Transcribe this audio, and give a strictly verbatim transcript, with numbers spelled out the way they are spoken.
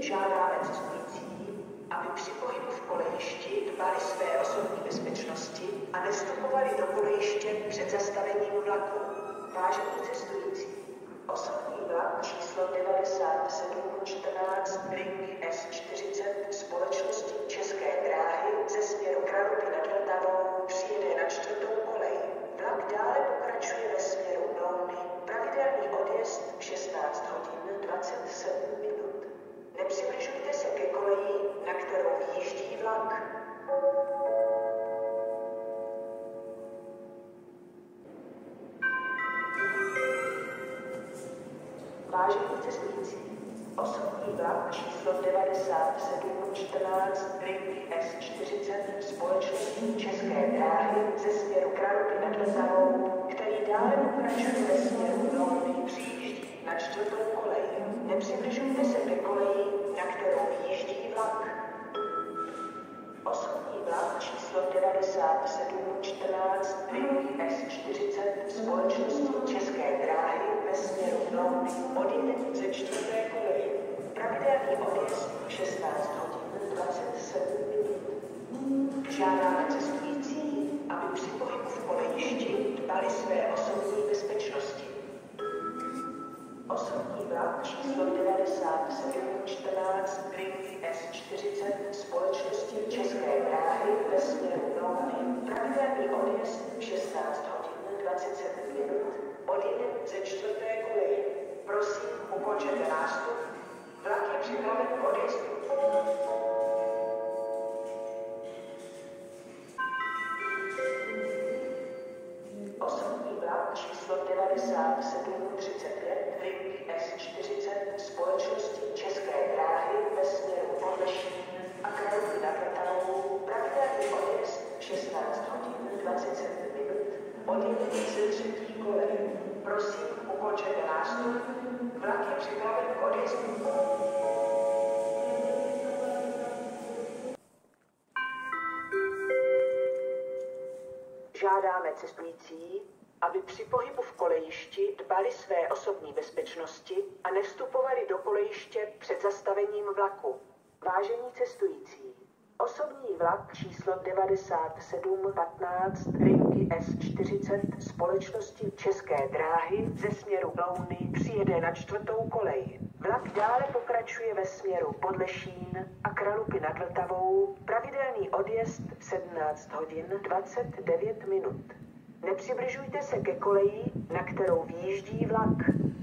Žádáme cestující, aby při pohybu v kolejišti dbali své osobní bezpečnosti a nevstupovali do kolejiště před zastavením vlaku. Vážení cestující, osobní vlak číslo devadesát sedm čtrnáct linky S čtyřicet společnosti České dráhy ze směru Kralupy nad Vltavou přijede na čtvrtou kolej. Vlak dále pokračuje ve směru Louny, pravidelný odjezd v šestnáct hodin dvacet sedm minut. Nepřibližujte se ke koleji, na kterou vyjíždí vlak. Vážení cestující, osobní vlak číslo devadesát sedm čtrnáct linky S čtyřicet společnosti České dráhy ze směru Kralupy nad Vltavou, který dále pokračuje ve směru Louny, přijíždí na čtvrtou kolej. Nepřibližujte se ke koleji, na kterou vyjíždí vlak. Osobní vlak číslo devadesát sedm čtrnáct linky S čtyřicet společnosti České dráhy ve směru Louny odjede ze čtvrté koleje. Pravidelný odjezd v šestnáct hodin dvacet sedm minut. Žádáme cestující, aby při pohybu v kolejišti dbali své osobní bezpečnosti. Osobní vlak číslo devadesát sedm čtrnáct linky S čtyřicet společnosti České dráhy ve směru Louny pravidelný odjezd v šestnáct hodin dvacet sedm minut odjede ze čtvrté koleje. Prosím, ukončete nástup. Vlak je připraven k odjezdu. Osobní vlak číslo devadesát sedm třicet pět linky S čtyřicet společnosti České dráhy ve směru Podlešín a Kralupy nad Vltavou pravidelný odjezd v šestnáct hodin dvacet sedm minut odjede ze třetí koleje. Prosím, ukončete nástup. Vlak je připraven k odjezdu. Žádáme cestující, aby při pohybu v kolejišti dbali své osobní bezpečnosti a nevstupovali do kolejiště před zastavením vlaku. Vážení cestující, osobní vlak číslo devadesát sedm patnáct linky S čtyřicet společnosti České dráhy ze směru Louny přijede na čtvrtou kolej. Vlak dále pokračuje ve směru Podlešín a Kralupy nad Vltavou, pravidelný odjezd v sedmnáct hodin dvacet devět minut. Nepřibližujte se ke koleji, na kterou vyjíždí vlak.